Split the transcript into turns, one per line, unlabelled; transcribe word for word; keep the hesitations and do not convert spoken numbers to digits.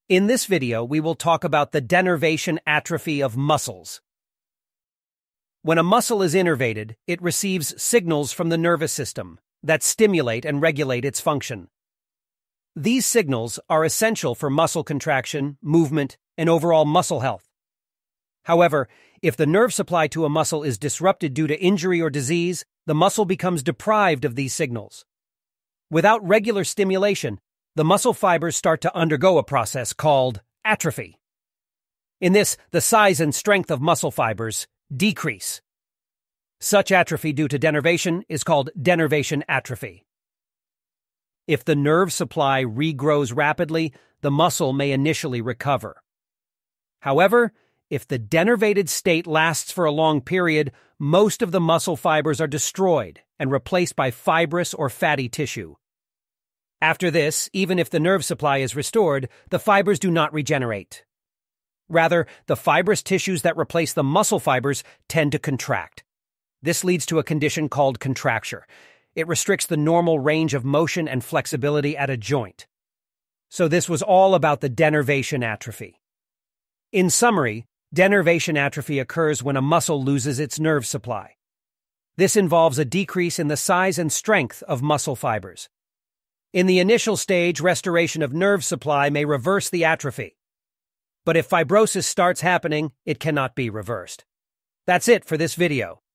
In this video, we will talk about the denervation atrophy of muscles. When a muscle is innervated, it receives signals from the nervous system that stimulate and regulate its function. These signals are essential for muscle contraction, movement, and overall muscle health. However, if the nerve supply to a muscle is disrupted due to injury or disease, the muscle becomes deprived of these signals. Without regular stimulation, the muscle fibers start to undergo a process called atrophy. In this, the size and strength of muscle fibers decrease. Such atrophy due to denervation is called denervation atrophy. If the nerve supply regrows rapidly, the muscle may initially recover. However, if the denervated state lasts for a long period, most of the muscle fibers are destroyed and replaced by fibrous or fatty tissue. After this, even if the nerve supply is restored, the fibers do not regenerate. Rather, the fibrous tissues that replace the muscle fibers tend to contract. This leads to a condition called contracture. It restricts the normal range of motion and flexibility at a joint. So this was all about the denervation atrophy. In summary, denervation atrophy occurs when a muscle loses its nerve supply. This involves a decrease in the size and strength of muscle fibers. In the initial stage, restoration of nerve supply may reverse the atrophy. But if fibrosis starts happening, it cannot be reversed. That's it for this video.